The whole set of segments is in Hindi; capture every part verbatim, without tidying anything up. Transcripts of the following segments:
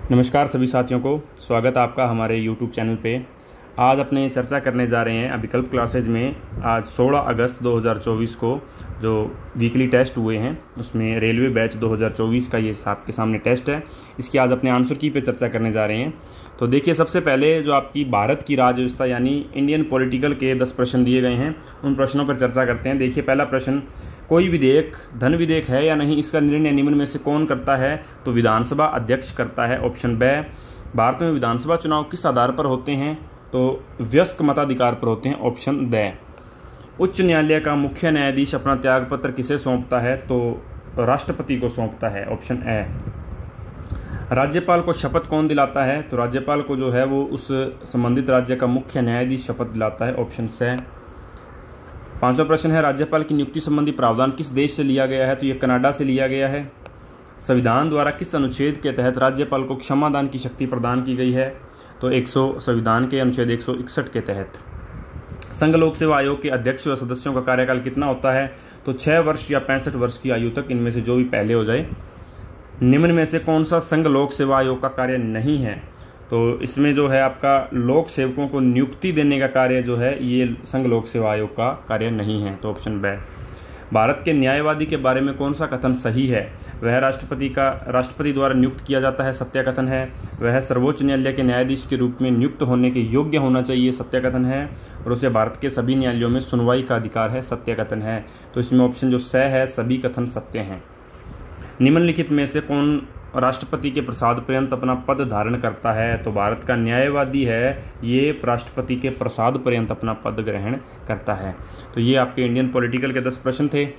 नमस्कार सभी साथियों को, स्वागत है आपका हमारे यूट्यूब चैनल पे। आज अपने चर्चा करने जा रहे हैं अभिकल्प क्लासेज में। आज सोलह अगस्त दो हज़ार चौबीस को जो वीकली टेस्ट हुए हैं उसमें रेलवे बैच दो हज़ार चौबीस का ये आपके सामने टेस्ट है। इसकी आज अपने आंसर की पे चर्चा करने जा रहे हैं। तो देखिए, सबसे पहले जो आपकी भारत की राज्य व्यवस्था यानी इंडियन पॉलिटिकल के दस प्रश्न दिए गए हैं, उन प्रश्नों पर चर्चा करते हैं। देखिए, पहला प्रश्न, कोई विधेयक धन विधेयक है या नहीं, इसका निर्णय निम्न में से कौन करता है? तो विधानसभा अध्यक्ष करता है। Option B. भारत में विधानसभा चुनाव किस आधार पर होते हैं? तो वयस्क मताधिकार पर होते हैं। Option D. उच्च न्यायालय का मुख्य न्यायाधीश अपना त्यागपत्र किसे सौंपता है? तो राष्ट्रपति को सौंपता है। Option A. राज्यपाल को शपथ कौन दिलाता है? तो राज्यपाल को जो है वो उस संबंधित राज्य का मुख्य न्यायाधीश शपथ दिलाता है। Option C. पांचवा प्रश्न है, राज्यपाल की नियुक्ति संबंधी प्रावधान किस देश से लिया गया है? तो ये कनाडा से लिया गया है। संविधान द्वारा किस अनुच्छेद के तहत राज्यपाल को क्षमादान की शक्ति प्रदान की गई है? तो एक सौ संविधान के अनुच्छेद एक सौ इकसठ के तहत। संघ लोक सेवा आयोग के अध्यक्ष व सदस्यों का कार्यकाल कितना होता है? तो छः वर्ष या पैंसठ वर्ष की आयु तक, इनमें से जो भी पहले हो जाए। निम्न में से कौन सा संघ लोक सेवा आयोग का कार्य नहीं है? तो इसमें जो है आपका लोक सेवकों को नियुक्ति देने का कार्य जो है ये संघ लोक सेवा आयोग का कार्य नहीं है। तो ऑप्शन बी। भारत के न्यायवादी के बारे में कौन सा कथन सही है? वह राष्ट्रपति का राष्ट्रपति द्वारा नियुक्त किया जाता है, सत्य कथन है। वह सर्वोच्च न्यायालय के न्यायाधीश के रूप में नियुक्त होने के योग्य होना चाहिए, सत्य कथन है। और उसे भारत के सभी न्यायालयों में सुनवाई का अधिकार है, सत्य कथन है। तो इसमें ऑप्शन जो स है, सभी कथन सत्य हैं। निम्नलिखित में से कौन राष्ट्रपति के प्रसाद पर्यंत अपना पद धारण करता है? तो भारत का न्यायवादी है, ये राष्ट्रपति के प्रसाद पर्यंत अपना पद ग्रहण करता है। तो ये आपके इंडियन पॉलिटिकल के दस प्रश्न थे।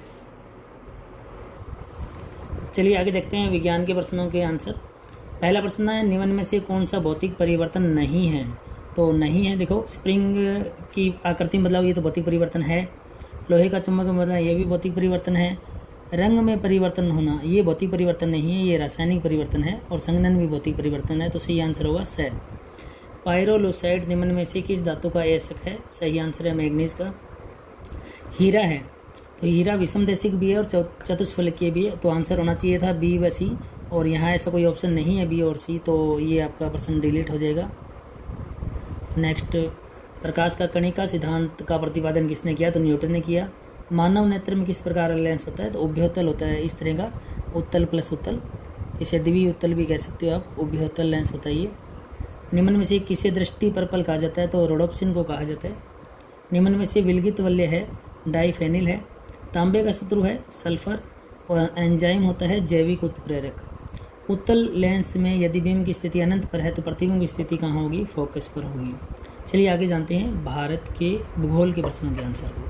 चलिए आगे देखते हैं विज्ञान के प्रश्नों के आंसर। पहला प्रश्न है, निम्न में से कौन सा भौतिक परिवर्तन नहीं है? तो नहीं है, देखो, स्प्रिंग की आकृति में बदलाव, ये तो भौतिक परिवर्तन है। लोहे का चुंबक में बदलाव, ये भी भौतिक परिवर्तन है। रंग में परिवर्तन होना, ये भौतिक परिवर्तन नहीं है, ये रासायनिक परिवर्तन है। और संघनन भी भौतिक परिवर्तन है। तो सही आंसर होगा स। पायरोलोसाइड निम्न में से किस धातु का अयस्क है? सही आंसर है मैग्नीज का। हीरा है, तो हीरा विषमदेशिक भी है और चतुष्फलकीय भी है। तो आंसर होना चाहिए था बी व सी, और यहाँ ऐसा कोई ऑप्शन नहीं है बी और सी, तो ये आपका प्रश्न डिलीट हो जाएगा। नेक्स्ट, प्रकाश का कणिका सिद्धांत का प्रतिपादन किसने किया? तो न्यूटन ने किया। मानव नेत्र में किस प्रकार का लेंस होता है? तो उभयोतल होता है, इस तरह का, उत्तल प्लस उत्तल, इसे द्वि उत्तल भी कह सकते हो आप, उभयोतल लेंस होता है ये। निम्न में से किसे दृष्टि पर्पल कहा जाता है? तो रोडोप्सिन को कहा जाता है। निम्न में से विलगित वल्य है, डाइफेनिल है। तांबे का शत्रु है सल्फर, और एंजाइम होता है जैविक उत्प्रेरक। उत्तल लेंस में यदि बीम की स्थिति अनंत पर है तो प्रतिबिंब की स्थिति कहाँ होगी? फोकस पर होगी। चलिए आगे जानते हैं भारत के भूगोल के प्रश्नों के आंसर।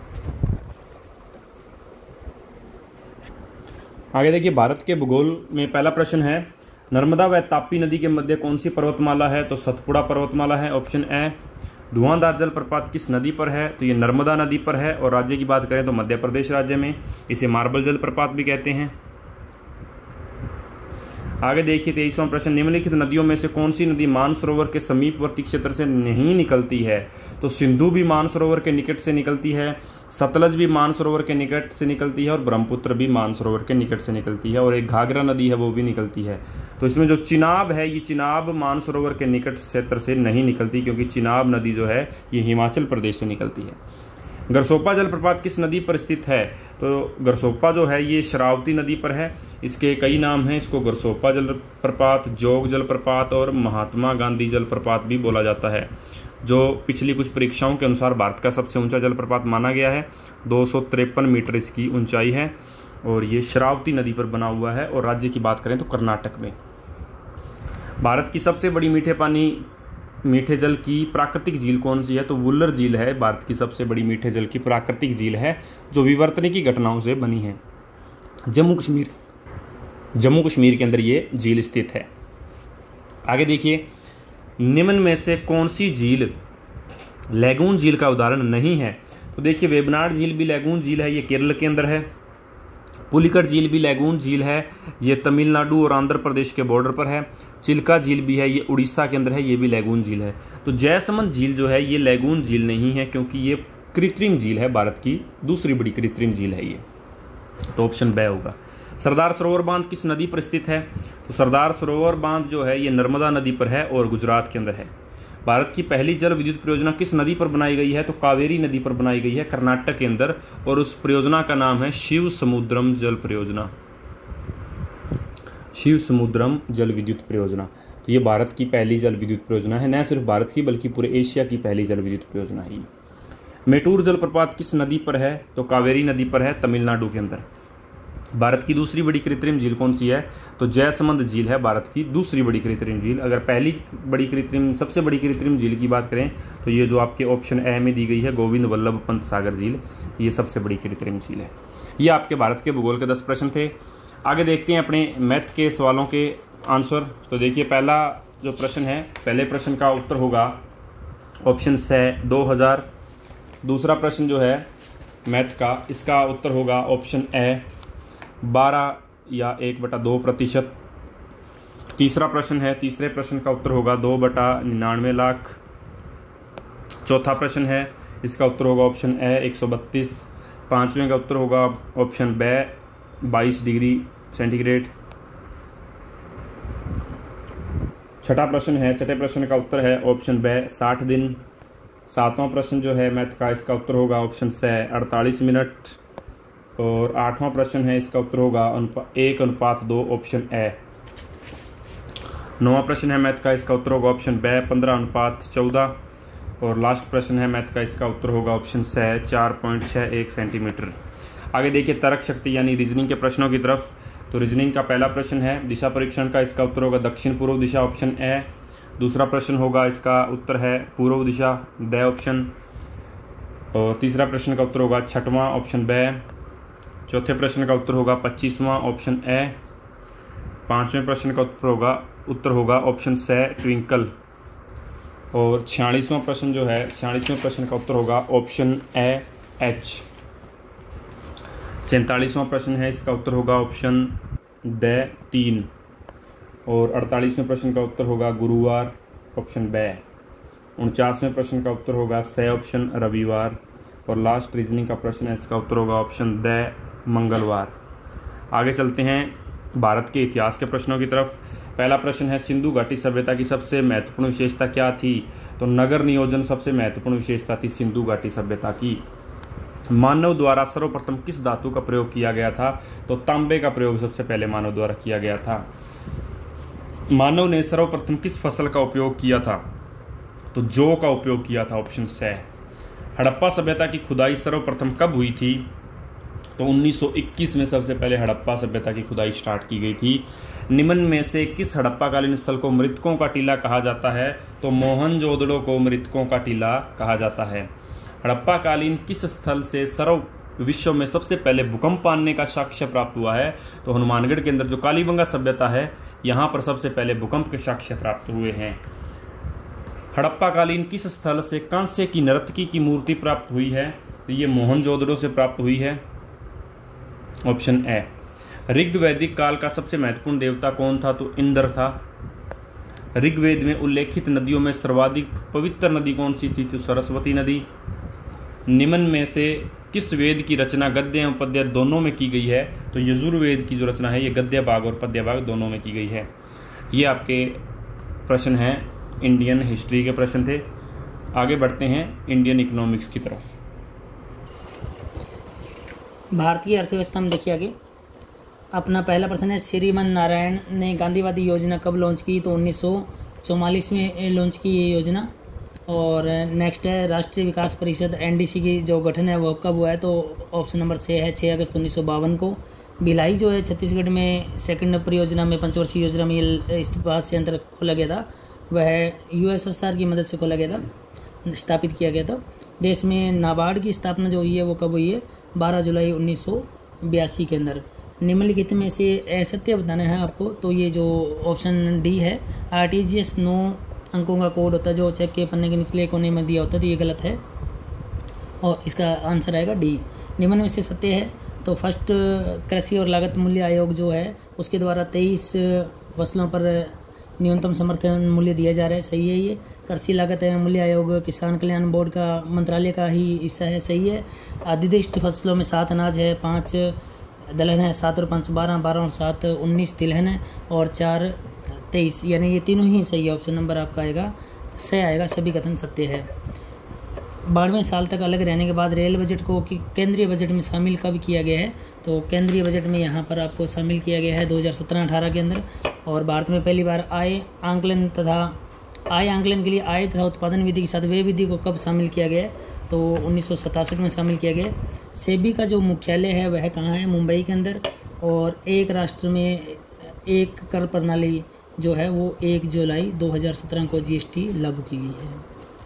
आगे देखिए, भारत के भूगोल में पहला प्रश्न है, नर्मदा व तापी नदी के मध्य कौन सी पर्वतमाला है? तो सतपुड़ा पर्वतमाला है। Option A. धुआंधार जलप्रपात किस नदी पर है? तो ये नर्मदा नदी पर है। और राज्य की बात करें तो मध्य प्रदेश राज्य में, इसे मार्बल जलप्रपात भी कहते हैं। आगे देखिए तेईसवां प्रश्न, निम्नलिखित नदियों में से कौन सी नदी मानसरोवर के समीपवर्ती क्षेत्र से नहीं निकलती है? तो सिंधु भी मानसरोवर के निकट से निकलती है, सतलज भी मानसरोवर के निकट से निकलती है, और ब्रह्मपुत्र भी मानसरोवर के निकट से निकलती है, और एक घाघरा नदी है वो भी निकलती है। तो इसमें जो चिनाब है, ये चिनाब मानसरोवर के निकट क्षेत्र से नहीं निकलती, क्योंकि चिनाब नदी जो है ये हिमाचल प्रदेश से निकलती है। गरसोपा जलप्रपात किस नदी पर स्थित है? तो गरसोपा जो है ये शरावती नदी पर है। इसके कई नाम हैं, इसको गरसोपा जलप्रपात, जोग जलप्रपात और महात्मा गांधी जलप्रपात भी बोला जाता है, जो पिछली कुछ परीक्षाओं के अनुसार भारत का सबसे ऊंचा जलप्रपात माना गया है। दो सौ तिरपन मीटर इसकी ऊंचाई है, और ये शरावती नदी पर बना हुआ है। और राज्य की बात करें तो कर्नाटक में। भारत की सबसे बड़ी मीठे पानी मीठे जल की प्राकृतिक झील कौन सी है? तो वुल्लर झील है, भारत की सबसे बड़ी मीठे जल की प्राकृतिक झील है, जो विवर्तनिकी घटनाओं से बनी है। जम्मू कश्मीर जम्मू कश्मीर के अंदर ये झील स्थित है। आगे देखिए, निम्न में से कौन सी झील लैगून झील का उदाहरण नहीं है? तो देखिए, वेबनाड झील भी लैगून झील है, ये केरल के अंदर है। पुलिकट झील भी लैगून झील है, ये तमिलनाडु और आंध्र प्रदेश के बॉर्डर पर है। चिल्का झील भी है, ये उड़ीसा के अंदर है, ये भी लैगून झील है। तो जयसमंद झील जो है ये लैगून झील नहीं है, क्योंकि ये कृत्रिम झील है, भारत की दूसरी बड़ी कृत्रिम झील है ये। तो ऑप्शन बी होगा। सरदार सरोवर बांध किस नदी पर स्थित है? तो सरदार सरोवर बांध जो है ये नर्मदा नदी पर है और गुजरात के अंदर है। भारत की पहली जल विद्युत परियोजना किस नदी पर बनाई गई है? तो कावेरी नदी पर बनाई गई है कर्नाटक के अंदर, और उस परियोजना का नाम है शिव समुद्रम जल परियोजना। शिव समुद्रम जल विद्युत परियोजना। तो ये भारत की पहली जल विद्युत परियोजना है, न सिर्फ भारत की बल्कि पूरे एशिया की पहली जल विद्युत परियोजना है। मेटूर जलप्रपात किस नदी पर है? तो कावेरी नदी पर है, तमिलनाडु के अंदर। भारत की दूसरी बड़ी कृत्रिम झील कौन सी है? तो जयसमंद झील है भारत की दूसरी बड़ी कृत्रिम झील। अगर पहली बड़ी कृत्रिम सबसे बड़ी कृत्रिम झील की बात करें तो ये जो आपके ऑप्शन ए में दी गई है गोविंद वल्लभ पंत सागर झील, ये सबसे बड़ी कृत्रिम झील है। ये आपके भारत के भूगोल के दस प्रश्न थे। आगे देखते हैं अपने मैथ के सवालों के आंसर। तो देखिए पहला जो प्रश्न है, पहले प्रश्न का उत्तर होगा ऑप्शन है दो हज़ार। दूसरा प्रश्न जो है मैथ का, इसका उत्तर होगा ऑप्शन ए बारह या एक बटा दो प्रतिशत। तीसरा प्रश्न है, तीसरे प्रश्न का उत्तर होगा दो बटा निन्यानवे लाख। चौथा प्रश्न है, इसका उत्तर होगा ऑप्शन ए एक सौ बत्तीस। पाँचवें का उत्तर होगा ऑप्शन बे बाईस डिग्री सेंटीग्रेड। छठा प्रश्न है, छठे प्रश्न का उत्तर है ऑप्शन बे साठ दिन। सातवां प्रश्न जो है मैथ का, इसका उत्तर होगा ऑप्शन से अड़तालीस मिनट। और आठवां प्रश्न है, इसका उत्तर होगा अनुपा, एक अनुपात दो ऑप्शन ए। नौवां प्रश्न है मैथ का, इसका उत्तर होगा ऑप्शन बे पंद्रह अनुपात चौदह। और लास्ट प्रश्न है मैथ का, इसका उत्तर होगा ऑप्शन से चार पॉइंट छः एक सेंटीमीटर। आगे देखिए तर्क शक्ति यानी रीजनिंग के प्रश्नों की तरफ। तो रीजनिंग का पहला प्रश्न है दिशा परीक्षण का, इसका उत्तर होगा दक्षिण पूर्व दिशा ऑप्शन ए। दूसरा प्रश्न होगा, इसका उत्तर है पूर्व दिशा द ऑप्शन। और तीसरा प्रश्न का उत्तर होगा छठवां ऑप्शन बे। चौथे प्रश्न का उत्तर होगा पच्चीसवां ऑप्शन ए। पांचवें प्रश्न का उत्तर होगा उत्तर होगा ऑप्शन से ट्विंकल। और छियालीसवां प्रश्न जो है, छियालीसवें प्रश्न का उत्तर होगा ऑप्शन ए एच। सैंतालीसवां प्रश्न है, इसका उत्तर होगा ऑप्शन ड तीन। और अड़तालीसवें प्रश्न का उत्तर होगा गुरुवार ऑप्शन बे। उनचासवें प्रश्न का उत्तर होगा से ऑप्शन रविवार। और लास्ट रीजनिंग का प्रश्न है, इसका उत्तर होगा ऑप्शन द मंगलवार। आगे चलते हैं भारत के इतिहास के प्रश्नों की तरफ। पहला प्रश्न है सिंधु घाटी सभ्यता की सबसे महत्वपूर्ण विशेषता क्या थी? तो नगर नियोजन सबसे महत्वपूर्ण विशेषता थी सिंधु घाटी सभ्यता की। मानव द्वारा सर्वप्रथम किस धातु का प्रयोग किया गया था? तो तांबे का प्रयोग सबसे पहले मानव द्वारा किया गया था। मानव ने सर्वप्रथम किस फसल का उपयोग किया था? तो जौ का उपयोग किया था ऑप्शन से। हड़प्पा सभ्यता की खुदाई सर्वप्रथम कब हुई थी? तो उन्नीस सौ इक्कीस में सबसे पहले हड़प्पा सभ्यता की खुदाई स्टार्ट की गई थी। निम्न में से किस हड़प्पाकालीन स्थल को मृतकों का टीला कहा जाता है? तो मोहनजोदड़ो को मृतकों का टीला कहा जाता है। हड़प्पाकालीन किस स्थल से सर्व विश्व में सबसे पहले भूकंप आने का साक्ष्य प्राप्त हुआ है? तो हनुमानगढ़ के अंदर जो कालीबंगा सभ्यता है, यहाँ पर सबसे पहले भूकंप के साक्ष्य प्राप्त हुए हैं। हड़प्पाकालीन किस स्थल से कांस्य की नर्तकी की मूर्ति प्राप्त हुई है? तो ये मोहनजोदड़ो से प्राप्त हुई है ऑप्शन ए। ऋग्वैदिक काल का सबसे महत्वपूर्ण देवता कौन था? तो इंद्र था। ऋग्वेद में उल्लेखित नदियों में सर्वाधिक पवित्र नदी कौन सी थी? तो सरस्वती नदी। निम्न में से किस वेद की रचना गद्य एवं पद्य दोनों में की गई है? तो यजुर्वेद की जो रचना है ये गद्य भाग और पद्य भाग दोनों में की गई है। ये आपके प्रश्न हैं, इंडियन हिस्ट्री के प्रश्न थे। आगे बढ़ते हैं इंडियन इकोनॉमिक्स की तरफ। भारतीय अर्थव्यवस्था में देखिए आगे अपना पहला प्रश्न है श्रीमन नारायण ने गांधीवादी योजना कब लॉन्च की? तो उन्नीस सौ चौवालीस में लॉन्च की ये योजना। और नेक्स्ट है राष्ट्रीय विकास परिषद एनडीसी की जो गठन है वो कब हुआ है? तो ऑप्शन नंबर छः है छः अगस्त उन्नीस सौ बावन को। भिलाई जो है छत्तीसगढ़ में सेकंड परियोजना में पंचवर्षीय योजना में ये इस्पात संयंत्र खोला गया था, वह यूएसएसआर की मदद से खोला गया था, स्थापित किया गया था। देश में नाबार्ड की स्थापना जो हुई है वो कब हुई है? बारह जुलाई उन्नीस सौ बयासी के अंदर। निम्नलिखित में से असत्य बताना है आपको, तो ये जो ऑप्शन डी है आरटीजीएस नौ अंकों का कोड होता है जो चेक के पन्ने के निचले कोने में दिया होता है, तो ये गलत है और इसका आंसर आएगा डी। निम्न में से सत्य है तो फर्स्ट कृषि और लागत मूल्य आयोग जो है उसके द्वारा तेईस फसलों पर न्यूनतम समर्थन मूल्य दिया जा रहा है, सही है। ये कृषि लागत एवं मूल्य आयोग किसान कल्याण बोर्ड का मंत्रालय का ही हिस्सा है, सही है। अधिदिष्ट फसलों में सात अनाज है, पाँच दलहन है, सात और पाँच बारह, बारह और सात उन्नीस तिलहन है, और चार तेईस, यानी ये तीनों ही सही है। ऑप्शन नंबर आपका आएगा सही आएगा, सभी कथन सत्य है। बानवे साल तक अलग रहने के बाद रेल बजट को कि केंद्रीय बजट में शामिल कब किया गया है? तो केंद्रीय बजट में यहाँ पर आपको शामिल किया गया है दो हज़ार सत्रह अठारह के अंदर। और भारत में पहली बार आय आंकलन तथा आय आंकलन के लिए आय तथा उत्पादन विधि के साथ व्यय विधि को कब शामिल किया गया है? तो उन्नीस सौ सतासठ में शामिल किया गया। सेबी का जो मुख्यालय है वह कहाँ है? मुंबई के अंदर। और एक राष्ट्र में एक कर प्रणाली जो है वो एक जुलाई दो हज़ार सत्रह को जीएसटी लागू की गई है।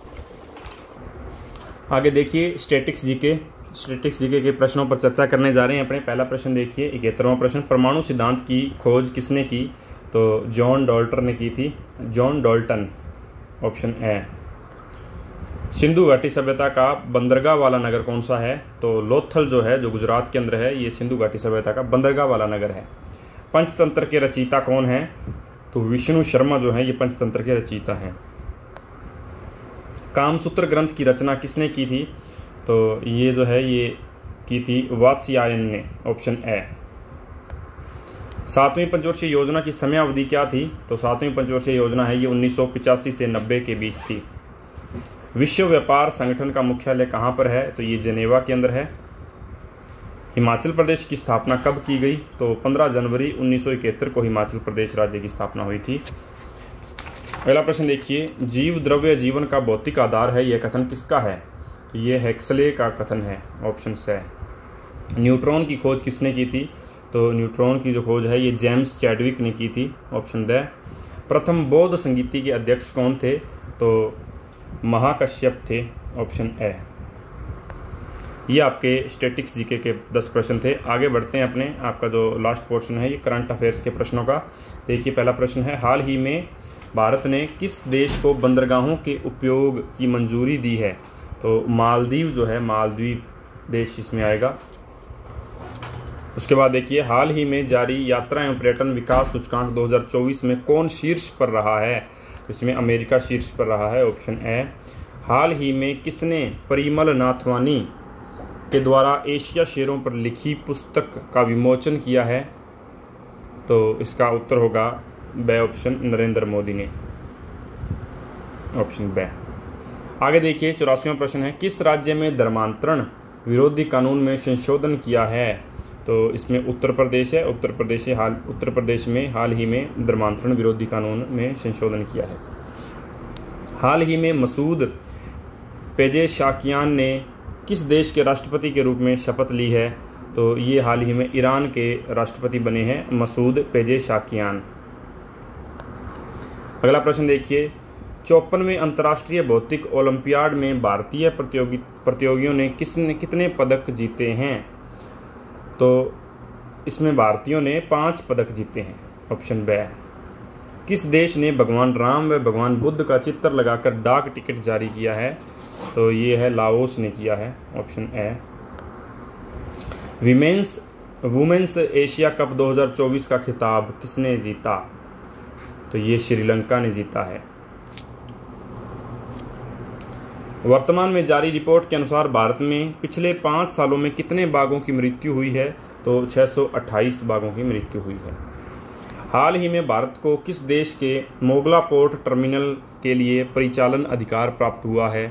आगे देखिए स्टैटिक्स जीके स्टैटिक्स जीके के प्रश्नों पर चर्चा करने जा रहे हैं अपने। पहला प्रश्न देखिए, इकहत्तरवां प्रश्न, परमाणु सिद्धांत की खोज किसने की? तो जॉन डॉल्टर ने की थी, John Dalton, option A. Sindhu घाटी सभ्यता का बंदरगाह वाला नगर कौन सा है? तो लोथल जो है, जो गुजरात के अंदर है, ये सिंधु घाटी सभ्यता का बंदरगाह वाला नगर है। पंचतंत्र के रचयिता कौन है? तो विष्णु शर्मा जो है ये पंचतंत्र के रचयिता हैं। कामसूत्र ग्रंथ की रचना किसने की थी? तो ये जो है ये की थी वात्स्यायन ने, ऑप्शन ए। सातवीं पंचवर्षीय योजना की समयावधि क्या थी? तो सातवीं पंचवर्षीय योजना है ये उन्नीस सौ पिचासी से नब्बे के बीच थी। विश्व व्यापार संगठन का मुख्यालय कहाँ पर है? तो ये जेनेवा के अंदर है। हिमाचल प्रदेश की स्थापना कब की गई? तो पंद्रह जनवरी उन्नीस सौ इकहत्तर को हिमाचल प्रदेश राज्य की स्थापना हुई थी। अगला प्रश्न देखिए, जीव द्रव्य जीवन का भौतिक आधार है, यह कथन किसका है? तो ये हेक्सले का कथन है, ऑप्शन से। न्यूट्रॉन की खोज किसने की थी? तो न्यूट्रॉन की जो खोज है ये जेम्स चैडविक ने की थी, ऑप्शन द। प्रथम बौद्ध संगीति के अध्यक्ष कौन थे? तो महाकश्यप थे, ऑप्शन ए। ये आपके स्टैटिक्स जीके के दस प्रश्न थे। आगे बढ़ते हैं अपने, आपका जो लास्ट पोर्शन है ये करंट अफेयर्स के प्रश्नों का। देखिए पहला प्रश्न है, हाल ही में भारत ने किस देश को बंदरगाहों के उपयोग की मंजूरी दी है? तो मालदीव जो है, मालदीव देश इसमें आएगा। उसके बाद देखिए, हाल ही में जारी यात्रा एवं पर्यटन विकास सूचकांक दो हज़ार चौबीस में कौन शीर्ष पर रहा है? तो इसमें अमेरिका शीर्ष पर रहा है, ऑप्शन ए। हाल ही में किसने परिमल नाथवानी के द्वारा एशिया शेरों पर लिखी पुस्तक का विमोचन किया है? तो इसका उत्तर होगा बे, ऑप्शन नरेंद्र मोदी ने, ऑप्शन बे। आगे देखिए चौरासीवां प्रश्न है, किस राज्य में धर्मांतरण विरोधी कानून में संशोधन किया है? तो इसमें उत्तर प्रदेश है। उत्तर प्रदेश हाल उत्तर प्रदेश में हाल ही में धर्मांतरण विरोधी कानून में संशोधन किया है। हाल ही में मसूद पेजेशाकियान ने किस देश के राष्ट्रपति के रूप में शपथ ली है? तो ये हाल ही में ईरान के राष्ट्रपति बने हैं मसूद पेजेशाकियान। अगला प्रश्न देखिए, चौपनवें अंतर्राष्ट्रीय भौतिक ओलंपियाड में भारतीय प्रतियोगी प्रतियोगियों ने किसने कितने पदक जीते हैं? तो इसमें भारतीयों ने पांच पदक जीते हैं, ऑप्शन बे। किस देश ने भगवान राम व भगवान बुद्ध का चित्र लगाकर डाक टिकट जारी किया है? तो ये है लाओस ने किया है, option A. Women's women's Asia cup दो हज़ार चौबीस का खिताब किसने जीता? तो ये श्रीलंका ने जीता है। वर्तमान में जारी रिपोर्ट के अनुसार भारत में पिछले पाँच सालों में कितने बाघों की मृत्यु हुई है? तो छह सौ अट्ठाईस बाघों की मृत्यु हुई है। हाल ही में भारत को किस देश के मोगला पोर्ट टर्मिनल के लिए परिचालन अधिकार प्राप्त हुआ है?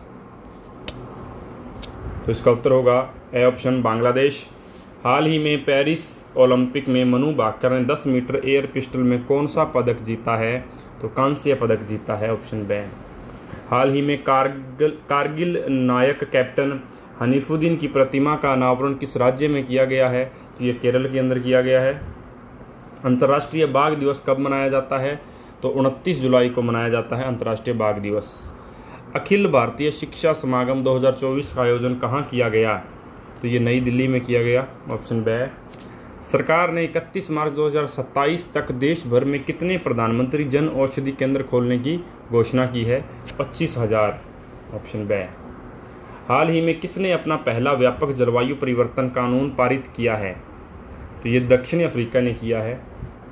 तो इसका उत्तर होगा ए, ऑप्शन बांग्लादेश। हाल ही में पेरिस ओलंपिक में मनु भाकर ने दस मीटर एयर पिस्टल में कौन सा पदक जीता है? तो कांस्य पदक जीता है, ऑप्शन बे। हाल ही में कारगिल कारगिल नायक कैप्टन हनीफुद्दीन की प्रतिमा का अनावरण किस राज्य में किया गया है? तो ये केरल के अंदर किया गया है। अंतर्राष्ट्रीय बाघ दिवस कब मनाया जाता है? तो उनतीस जुलाई को मनाया जाता है अंतर्राष्ट्रीय बाघ दिवस। अखिल भारतीय शिक्षा समागम दो हज़ार चौबीस का आयोजन कहाँ किया गया? तो ये नई दिल्ली में किया गया, ऑप्शन बे। सरकार ने इकतीस मार्च दो हज़ार सत्ताईस तक देश भर में कितने प्रधानमंत्री जन औषधि केंद्र खोलने की घोषणा की है? पच्चीस हजार, ऑप्शन बे। हाल ही में किसने अपना पहला व्यापक जलवायु परिवर्तन कानून पारित किया है? तो ये दक्षिण अफ्रीका ने किया है।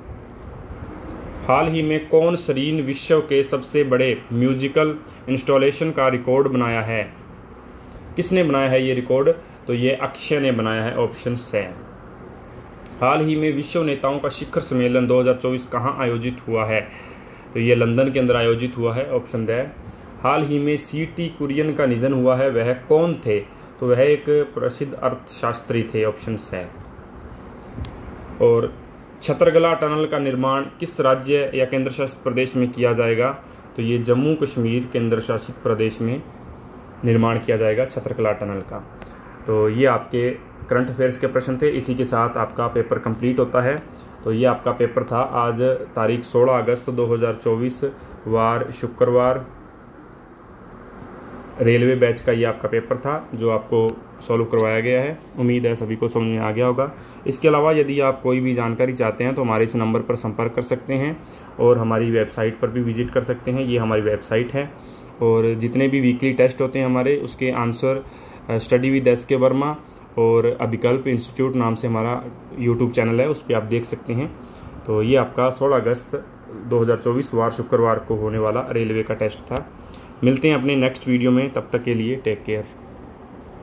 हाल ही में कौन सरीन विश्व के सबसे बड़े म्यूजिकल इंस्टॉलेशन का रिकॉर्ड बनाया है? किसने बनाया है ये रिकॉर्ड? तो ये अक्षय ने बनाया है, ऑप्शन से। हाल ही में विश्व नेताओं का शिखर सम्मेलन दो हज़ार चौबीस कहाँ आयोजित हुआ है? तो ये लंदन के अंदर आयोजित हुआ है, ऑप्शन द। हाल ही में सी टी कुरियन का निधन हुआ है, वह कौन थे? तो वह एक प्रसिद्ध अर्थशास्त्री थे, ऑप्शन है। और छतरगला टनल का निर्माण किस राज्य या केंद्र शासित प्रदेश में किया जाएगा? तो ये जम्मू कश्मीर केंद्र शासित प्रदेश में निर्माण किया जाएगा छतरगला टनल का। तो ये आपके करंट अफेयर्स के प्रश्न थे। इसी के साथ आपका पेपर कंप्लीट होता है। तो ये आपका पेपर था आज तारीख सोलह अगस्त दो हज़ार चौबीस, वार शुक्रवार। रेलवे बैच का ये आपका पेपर था जो आपको सॉल्व करवाया गया है। उम्मीद है सभी को समझ में आ गया होगा। इसके अलावा यदि आप कोई भी जानकारी चाहते हैं तो हमारे इस नंबर पर संपर्क कर सकते हैं और हमारी वेबसाइट पर भी विजिट कर सकते हैं। ये हमारी वेबसाइट है और जितने भी वीकली टेस्ट होते हैं हमारे, उसके आंसर स्टडी विद एस के वर्मा और अभिकल्प इंस्टीट्यूट नाम से हमारा यूट्यूब चैनल है, उस पर आप देख सकते हैं। तो ये आपका सोलह अगस्त दो हज़ार चौबीस वार शुक्रवार को होने वाला रेलवे का टेस्ट था। मिलते हैं अपने नेक्स्ट वीडियो में, तब तक के लिए टेक केयर।